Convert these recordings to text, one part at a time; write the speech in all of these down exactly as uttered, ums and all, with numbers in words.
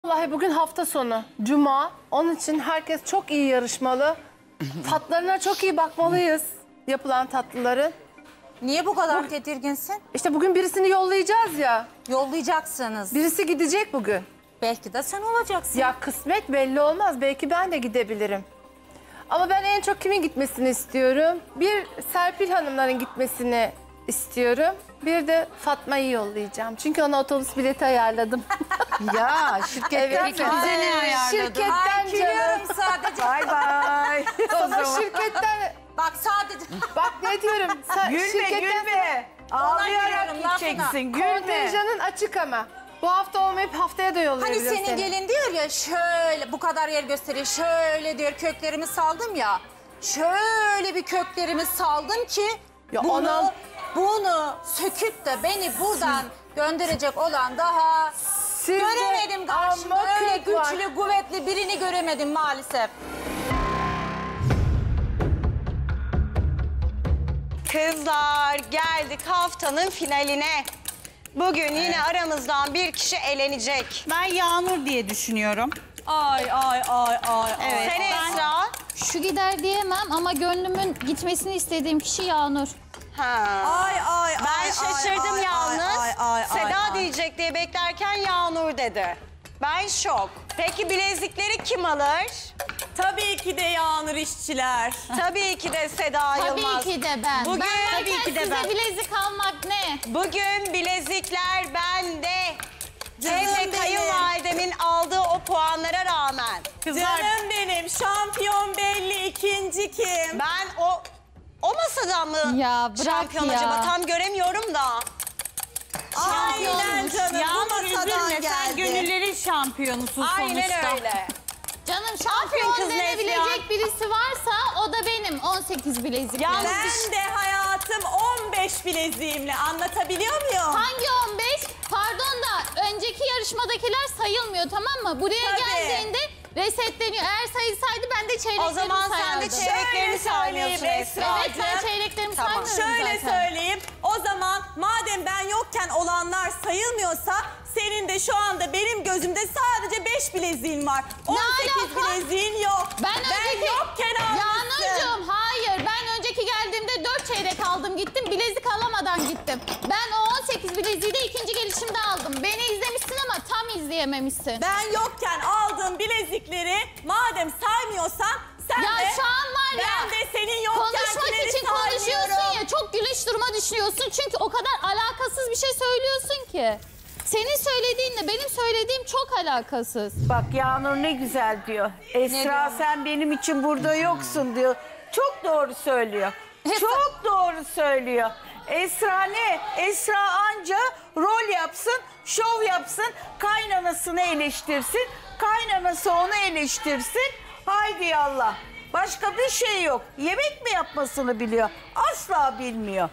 Vallahi bugün hafta sonu, cuma. Onun için herkes çok iyi yarışmalı. Tatlarına çok iyi bakmalıyız, yapılan tatlıların. Niye bu kadar tedirginsin? İşte bugün birisini yollayacağız ya. Yollayacaksınız. Birisi gidecek bugün. Belki de sen olacaksın. Ya kısmet belli olmaz. Belki ben de gidebilirim. Ama ben en çok kimin gitmesini istiyorum? Bir Serpil Hanımların gitmesini istiyorum. Bir de Fatma'yı yollayacağım. Çünkü ona otobüs bileti ayarladım. Ya şirketten Evet, mi? bize ne ayarladın? Şirketten Ay gülüyorum canım. sadece. Bay bay. Sana şirketten... Bak sadece. Bak ne diyorum. Sen Gülme şirketten gülme. Ağlayarak gülüyorum, lafına. gideceksin. Gülme. kontenjanın açık ama. Bu hafta olmayıp haftaya da Hani yollayabilirim senin seni. gelin diyor ya şöyle bu kadar yer gösteriyor. Şöyle diyor köklerimi saldım ya. Şöyle bir köklerimi saldım ki Ya bunu anam. bunu söküp de beni buradan gönderecek olan daha Sizde göremedim karşımda. amma Öyle kök var. güçlü, kuvvetli birini göremedim maalesef. Kızlar geldik haftanın finaline. Bugün yine aramızdan bir kişi elenecek. Ben Yağmur diye düşünüyorum. Ay ay ay ay. Evet. Sen Esra. Şu gider diyemem ama gönlümün gitmesini istediğim kişi Yağnur. Ha. Ay ay Ben ay, şaşırdım ay, yalnız. Ay, ay, ay, Seda ay. diyecek diye beklerken Yağnur dedi. Ben şok. Peki bilezikleri kim alır? Tabii ki de Yağnur işçiler. Tabii ki de Seda Tabii Yılmaz. ki de ben. Bugün- ben Tabii varken ki de size ben. bilezik almak ne? Bugün bilezikler bende. Hem Canım de benim. kayınvalidemin aldığı o puanlara rağmen. Canım benim şampiyon belli, ikinci kim? Ben o o masadan mı Ya bırak şampiyon ya. acaba tam göremiyorum da. Aynen canım Yağmur bu masadan üzülme, sen geldi. gönüllerin şampiyonusun Aynen sonuçta. öyle. Canım Aferin şampiyon kız denebilecek Neslihan. birisi varsa o da benim. on sekiz bilezikle. Yalnız Ben de hayatım on beş bileziğimle anlatabiliyor muyum? Hangi on beş? Pardon da önceki yarışmadakiler sayılmıyor, tamam mı? Buraya Tabii. geldiğinde resetleniyor. Eğer sayılsaydı ben de çeyreklerimi o zaman sen sayardım. de çeyreklerini Şöyle saymıyorsun söyleyeyim Esra. Evet, ben çeyreklerimi Tamam. saymıyorum Şöyle zaten. söyleyeyim. O zaman madem ben yokken olanlar sayılmıyorsa senin de şu anda benim gözümde sadece beş bileziğin var. on sekiz alaka? bileziğin yok. Ben, önceki... yokken almışsın. Yağnurcuğum hayır. Ben önceki geldiğimde dört çeyrek aldım gittim. Bilezik alamadan gittim. Ben o on sekiz bileziği de ikinci gelişimde aldım. Beni izlemişsin ama tam izleyememişsin. Ben yokken aldığım bilezikleri madem saymıyorsan sen Ya de şu an var ya, ben de senin konuşmak yokkenkileri için konuşuyorsun saymıyorum. ya, çok gülüş duruma düşüyorsun. Çünkü o kadar alakasız bir şey söylüyorsun ki. Senin söylediğinle benim söylediğim çok alakasız. Bak Yağmur ne güzel diyor. Esra sen benim için burada yoksun diyor. Çok doğru söylüyor. Çok doğru söylüyor. Esra ne? Esra anca rol yapsın, şov yapsın, kaynanasını eleştirsin, kaynanası onu eleştirsin. Haydi Allah. Başka bir şey yok. Yemek mi yapmasını biliyor? Asla bilmiyor.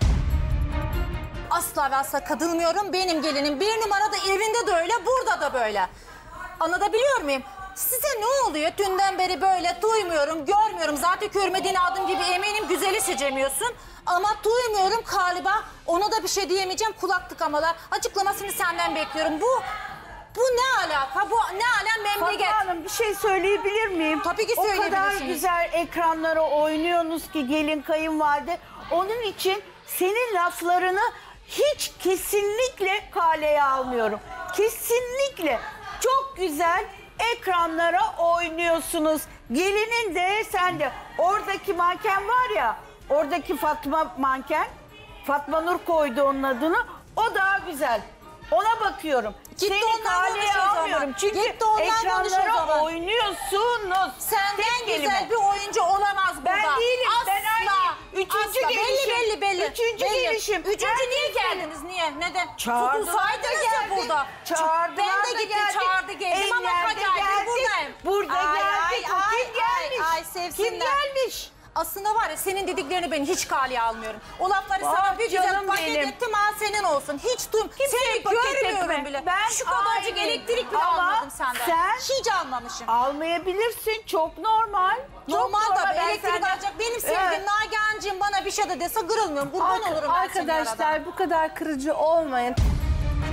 Asla ve asla katılmıyorum. Benim gelinim bir numarada evinde de öyle, burada da böyle. Anlatabiliyor muyum? Size ne oluyor? Dünden beri böyle duymuyorum, görmüyorum. Zaten görmediğin adım gibi eminim güzeli seçemiyorsun. Ama duymuyorum galiba. Ona da bir şey diyemeyeceğim. Kulak tıkamalar. Açıklamasını senden bekliyorum. Bu bu ne alaka? Bu ne alem memleket? Fatma Hanım bir şey söyleyebilir miyim? Tabii ki O kadar söyleyebilirsiniz. güzel ekranlara oynuyorsunuz ki gelin kayınvalide. Onun için senin laflarını hiç kesinlikle kaleye almıyorum. Kesinlikle çok güzel ekranlara oynuyorsunuz. Gelinin de sen de. Oradaki manken var ya, oradaki Fatma manken, Fatma Nur koydu onun adını. O daha güzel. Ona bakıyorum. Git Seni ondan kaleye konuş o zaman. almıyorum. Çünkü Git ondan konuş o ekranlara zaman. oynuyorsunuz. Senden Tek kelime. güzel bir oyuncu olamaz burada. Ben değilim. Asla. Ben aynı. Üçüncü Asla. gelişim. Belli belli belli. Üçüncü belli. gelişim. Üçüncü Herkes niye benim. geldiniz? Niye? Neden? Çağırdılar Tutulsaydınız da ya geldim. burada. Çağırdılar Ben de da gittim geldik. çağırdı geldim ama Ellerde ha geldim geldik. buradayım. Burada Ay, geldik. ay, Kim gelmiş? Ay, ay sevsinler. Kim gelmiş? Aslında var ya senin dediklerini ben hiç kaleye almıyorum. O lafları Vay sana bir güzel canım paket benim. ettim ha senin olsun. Hiç duym. Seni paket görmüyorum etme. bile. Ben Şu kadarcık aynı. elektrik bile Ama almadım senden. sen- Hiç almamışım. Almayabilirsin. Çok normal. Çok Normal da Ben elektrik senden- alacak. Benim sevdiğim Evet. Nagihan'cığım bana bir şey de dese kırılmıyorum. Kurban Arka- olurum ben senin aradan. Arkadaşlar bu kadar kırıcı olmayın.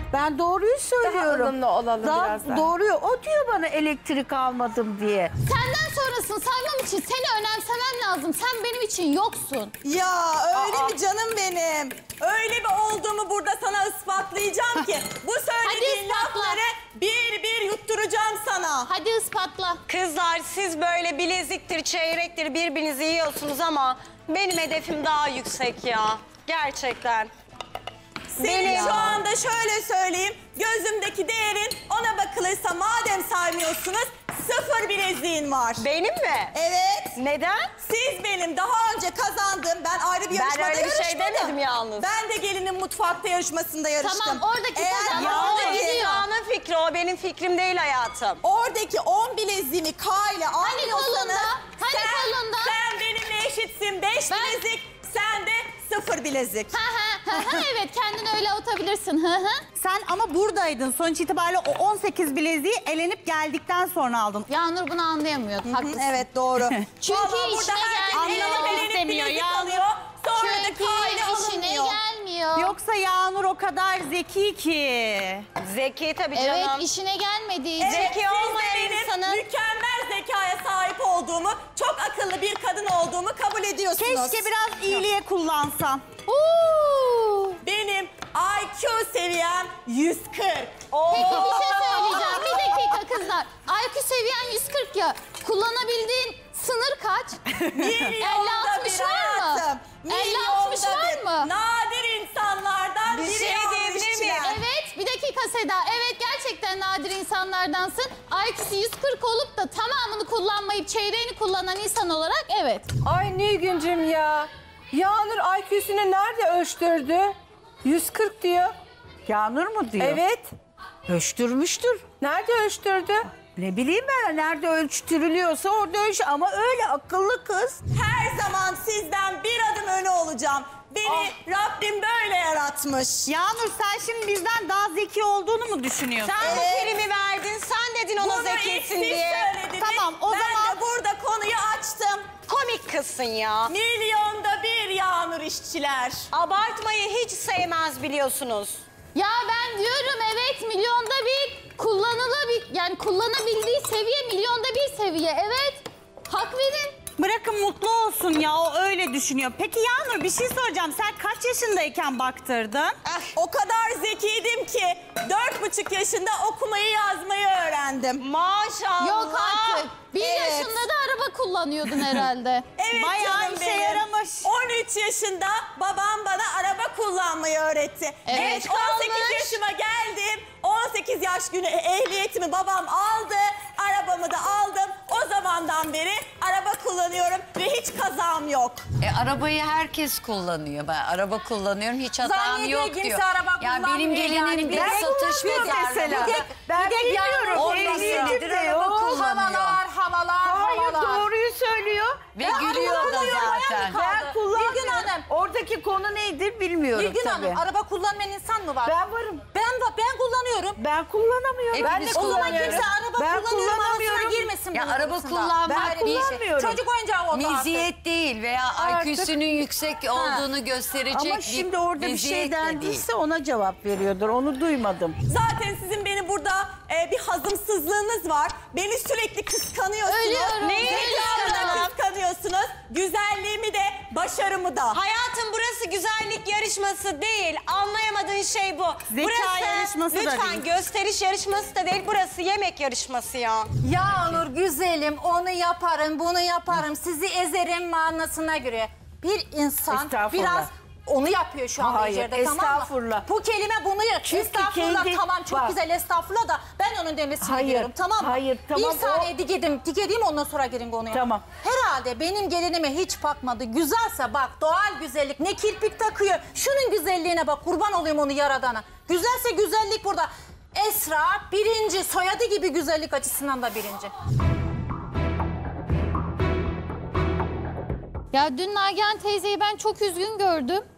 Ben doğruyu söylüyorum. ılımlı olalım Daha biraz daha. Doğruyu. O diyor bana elektrik almadım diye. Senden sonrasını saymam için seni önemsemem lazım. Sen benim için yoksun. Ya öyle mi canım benim? Öyle bir olduğumu burada sana ispatlayacağım ki bu söylediğin Hadi ispatla. lafları bir bir yutturacağım sana. Hadi ispatla. Kızlar siz böyle bileziktir, çeyrektir birbirinizi yiyorsunuz ama benim hedefim daha yüksek ya. Gerçekten. Senin Benim- şu anda şöyle söyleyeyim. Gözümdeki değerin ona bakılırsa madem saymıyorsunuz sıfır bileziğin var. Benim mi? Evet. Neden? Siz benim daha önce kazandığım, ben ayrı bir yarışmada öyle bir şey yarışmadım. demedim yalnız. Ben de gelinin mutfakta yarışmasında yarıştım. Tamam, oradaki kazanan Ya Ama o o gidiyor. Ezra'nın fikri, o benim fikrim değil hayatım. Oradaki on bileziğimi K ile Hani almıyorsanız kolunda? Hani sen, kolunda? sen benimle eşitsin. Beş Ben- bilezik, sen de sıfır bilezik. Ha ha ha ha evet kendini öyle atabilirsin. Hı hı. Sen ama buradaydın. Sonuç itibariyle o on sekiz bileziği elenip geldikten sonra aldın. Yağnur bunu anlayamıyordu. Haklısın. Evet doğru. Çünkü Vallahi burada işine herkes gelmiyor. elenip Anlamak elenip istemiyor bilezik ya. alıyor. Sonra da Çünkü K ile işine alınmıyor. gelmiyor. Yoksa Yağnur o kadar zeki ki. Zeki tabii Evet canım. işine gelmediği Evet, için. Zeki siz de olmayan benim insanın- mükemmel zekaya sahip olduğumu, çok akıllı bir kadın olduğumu kabul ediyorsunuz. Keşke biraz iyiliğe kullansan. Uuu. Benim I Q seviyem yüz kırk. Peki bir şey söyleyeceğim. Bir dakika kızlar. I Q seviyen yüz kırk ya. Kullanabildiğin sınır kaç? elli Milyonda altmış bir var mı? hayatım. elli altmış Milyonda var bir. mı? Nadir insanlardan Bir biri şey yanlış diyebilir miyim? işçiler. Evet bir dakika Seda. Evet gerçekten nadir insanlardansın. I Q'su yüz kırk olup da tamamını kullanmayıp çeyreğini kullanan insan olarak evet. Ay Nilgüncüm ya. Yağnur I Q'sunu nerede ölçtürdü? yüz kırk diyor. Yağnur mu diyor? Evet. Ölçtürmüştür. Nerede ölçtürdü? Ne bileyim ben nerede ölçtürülüyorsa orada ölç. Ama öyle akıllı kız. Her zaman sizden bir adım öne olacağım. Beni Rabbim böyle yaratmış. Yağnur sen şimdi bizden daha zeki olduğunu mu düşünüyorsun? Sen bu Evet. primi verdin, sen dedin ona Bunu ilk zekisin siz diye. söylediniz. Tamam, o ben zaman- de burada konuyu açtım. Komik kızsın ya. Milyonda bir Yağnur işçiler. Abartmayı hiç sevmez biliyorsunuz. Ya ben diyorum evet milyonda bir kullanılabil yani kullanabildiği seviye milyonda bir seviye evet. Hak verin. Bırakın mutlu olsun ya o öyle düşünüyor. Peki Yağnur bir şey soracağım. Sen kaç yaşındayken baktırdın? O kadar zekiydim ki dört buçuk yaşında okumayı yazmayı öğrendim. Maşallah. Yok artık. Bir Evet. yaşında da araba kullanıyordun herhalde. Evet Bayağı canım işe benim. yaramış. on üç yaşında babam bana araba kullanmayı öğretti. Evet, Geç on sekiz kalmış. yaşıma geldim. on sekiz yaş günü ehliyetimi babam aldı. Arabamı da aldım. O zamandan beri araba kullanıyorum ve hiç kazam yok. E, arabayı herkes kullanıyor. Ben araba kullanıyorum hiç hatam Zannediyor yok kimse diyor. araba Ya benim kullanmıyor gelinim yani. bir Ben satış kullanmıyorum pazarlama. mesela. Ben bilmiyorum. Olmasa Ehliyetim nedir de araba yok. kullanıyor. Havalar, havalar, Hayır havalar. doğruyu söylüyor. Ve Ben gülüyor da kullanmıyorum zaten. hayatım. Ben Kaldı. kullanmıyorum. Nilgün Hanım. Oradaki konu nedir bilmiyorum Nilgün tabii. Hanım araba kullanmayan insan mı var? Ben varım. Ben de ben kullanıyorum. Ben kullanamıyorum. Hepimiz Ben de O zaman kullanıyoruz. kimse araba Ben kullanıyorum kullanamıyorum. ağzına girmesin Ya bunun araba arasında. kullanmak Böyle bir- şey. kullanmıyorum. Çocuk oyuncağı oldu artık. Meziyet değil veya Artık- I Q'sunun yüksek olduğunu gösterecek Ama bir şimdi orada bir meziyet şey de değil. dendiyse ona cevap veriyordur. Onu duymadım. Zaten sizin beni burada e, bir hazımsızlığınız var. Beni sürekli kıskanıyorsunuz. Ölüyorum. Neyi Neyi da kıskanıyorsunuz? Güzelliğimi de, başarımı da. Hayatım burası güzellik yarışması değil. Anlayamadığın şey bu. Zeka burası, yarışması da lütfen değil. gösteriş yarışması da değil. Burası yemek yarışması ya. Yağnur güzelim onu yaparım bunu yaparım sizi ezerim manasına göre. Bir insan Estağfurullah. biraz onu yapıyor şu an Hayır, beceride tamam mı? estağfurullah. Bu kelime bunu ya. Çünkü Estağfurullah kendi- tamam çok bak. güzel estağfurullah da ben onun demesini Hayır, diyorum tamam mı? hayır, tamam, Bir saniye digedim digedim ondan sonra girin konuya. Tamam. Herhalde benim gelinime hiç bakmadı. Güzelse bak doğal güzellik ne kirpik takıyor. Şunun güzelliğine bak kurban olayım onu yaradana. Güzelse güzellik burada. Esra birinci soyadı gibi güzellik açısından da birinci. Ya dün Nagihan teyzeyi ben çok üzgün gördüm.